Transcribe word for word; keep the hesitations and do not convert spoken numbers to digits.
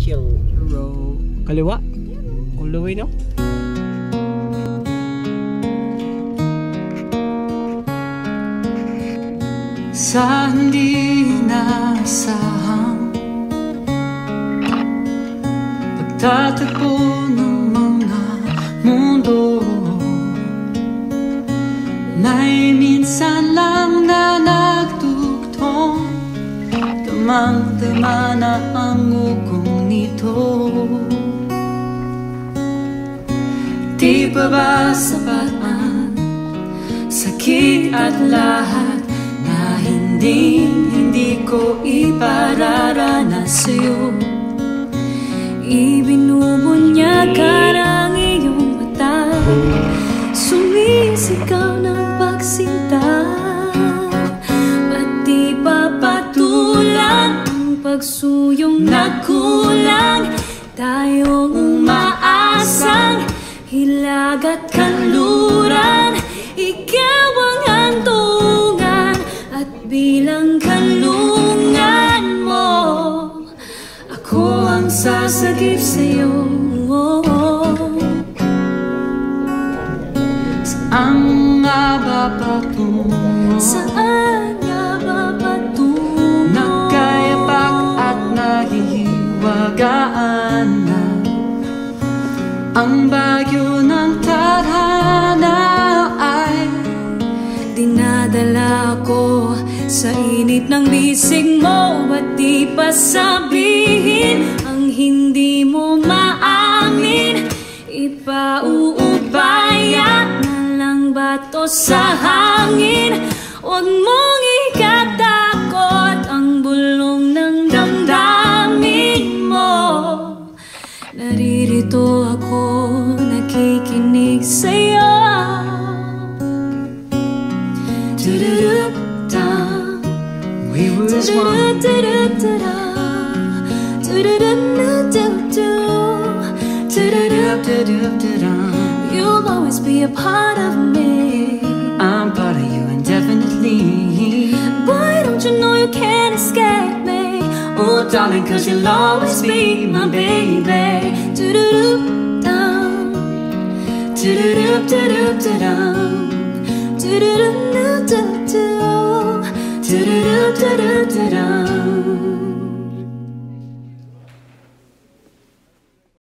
Hero. Kaliwa? All the way, no? Sa hindi nasahang pagtatagpo ng mga mundo, may minsan lang na nagtugtong, tamang-tama na ang ugong nito. Di ba ba sapat ang sakit at lahat na hindi, hindi ko ipararanas sa'yo? Ibinubunyagan ang iyong mata, sumisigaw ng pagsinta, at di papatulan ang pagsuyong nagkulang. Tayong umaasang hilag at kanluran, ikaw ang hantungan at bilang kanlungan mo, ako ang sasagip sa'yo. Saan nga ba patungo? Saan nga ba patungo? Nagkayapak at nahihiwagaan na ang bagyo ng tadhana ay dinadala ko sa init ng bisig mo. At di pa sabihin ang hindi mo maamin, ipauubaya na lang bato sa hangin. Huwag mong ikatakot ang bulong ng damdamin mo. Naririto ako, nakikinig sa'yo. We were as one. You'll always be a part of me. I'm part of you indefinitely. Boy, don't you know you can't escape me? Oh, darling, cause you'll always be my baby. Do-do-do-dum, do-do-do-do-do-dum, do-do-do-do-do-do, do-do-do-do-do-dum.